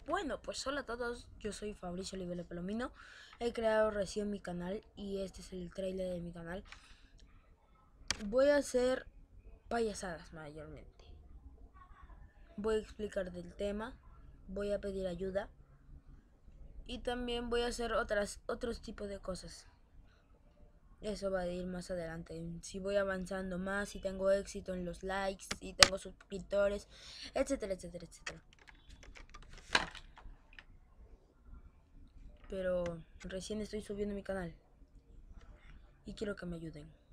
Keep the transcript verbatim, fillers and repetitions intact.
Bueno, pues hola a todos, yo soy Fabricio Olivero Palomino. He creado recién mi canal y este es el trailer de mi canal. Voy a hacer payasadas mayormente. Voy a explicar del tema, voy a pedir ayuda y también voy a hacer otras otros tipos de cosas. Eso va a ir más adelante. Si voy avanzando más, si tengo éxito en los likes, si tengo suscriptores, etcétera, etcétera, etcétera. Pero recién estoy subiendo mi canal y quiero que me ayuden.